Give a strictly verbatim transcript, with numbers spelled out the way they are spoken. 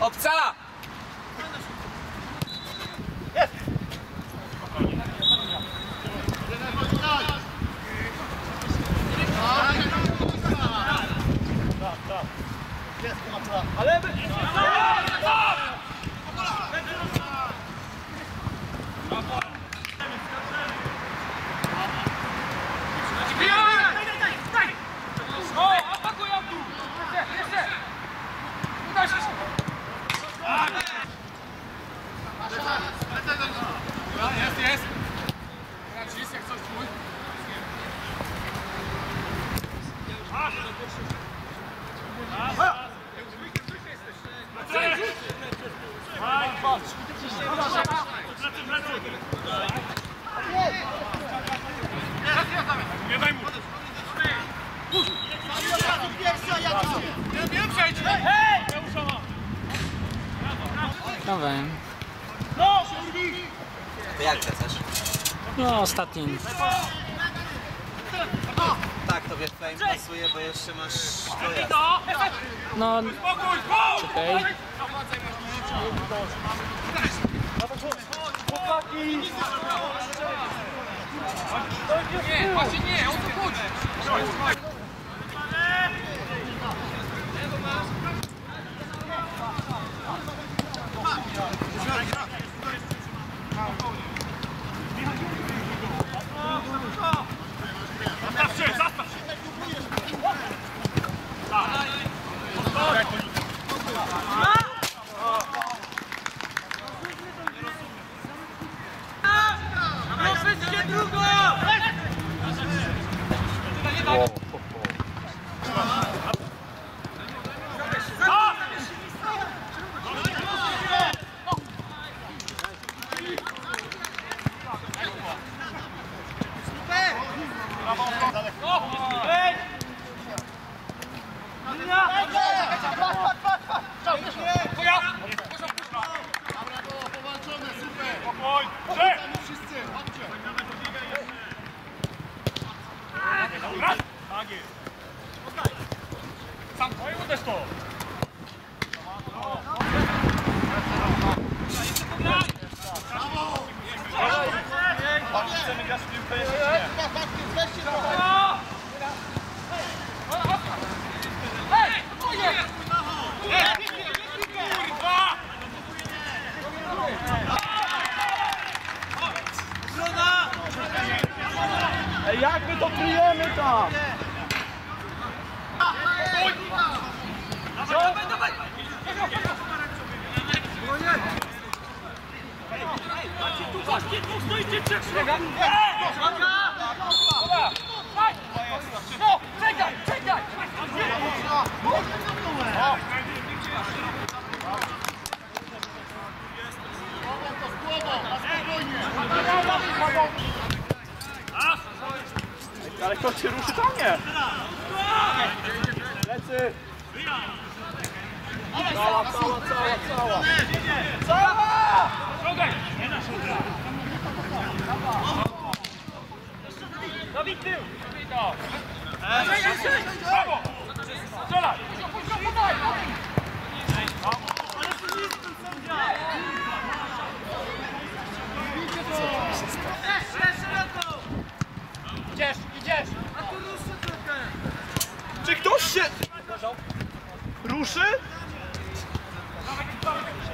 Obca! Jest! Ale... Jest, jest! Nacisk, jak coś twój. Nie daj mu! Nie, nie przejdź! Hej! Dawaj. To jak chcesz? No ostatni. Tak, tobie flame pasuje, bo jeszcze masz dojazd. No. Czekaj. Nie, właśnie nie, on tu chodzi! Zastaw się, zastaw się! Proszę drugą! Sam, uderz to! Chcemy grać w piłkę jeszcze nie. Ej, jak my to kryjemy tam? Dawaj, dawaj! Tu właśnie, tu stoicie trzech! No, czekaj, czekaj! Ale kto cię ruszy, to nie! Lecy! Cała, cała, cała, cała! Cała! Nie na szodra! Dawid tył! Brawo! Strzelaj! Idziesz, idziesz! A tu ruszy trochę! Czy ktoś się ruszy?